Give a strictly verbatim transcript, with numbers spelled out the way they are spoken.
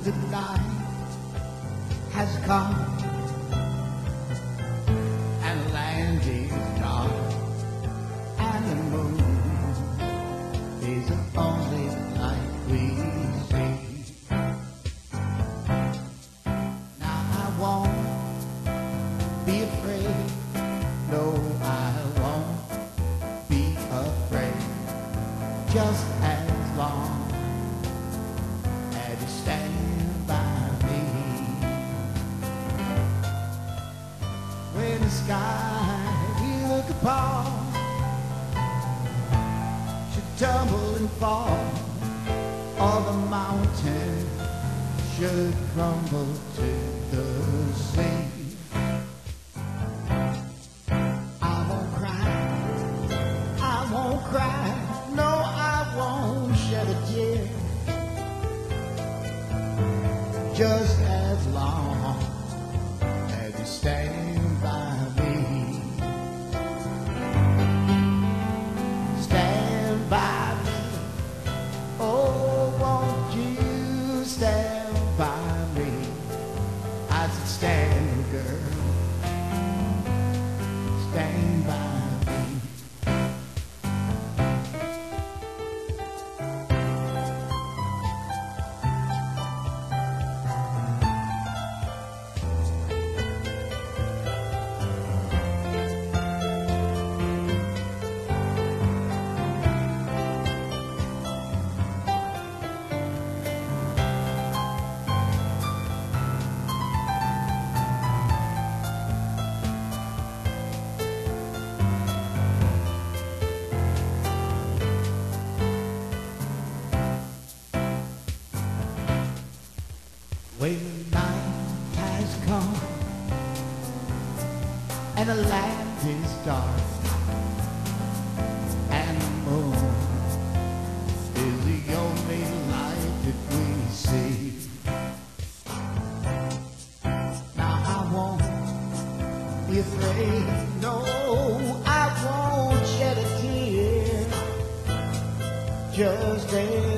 the night has come and the land is dark and the moon is the only light we see. Now I won't be afraid, no I won't be afraid, just as long as you stand by me. When the sky we look upon should tumble and fall, or the mountain should crumble to the sea, I won't cry, I won't cry, no I won't shed a tear, just as long as you stand by me. Stand by me, oh won't you stand by me? I said stand, girl, stand by me. When the night has come and the land is dark and the moon is the only light that we see, now I won't be afraid, no I won't shed a tear, just as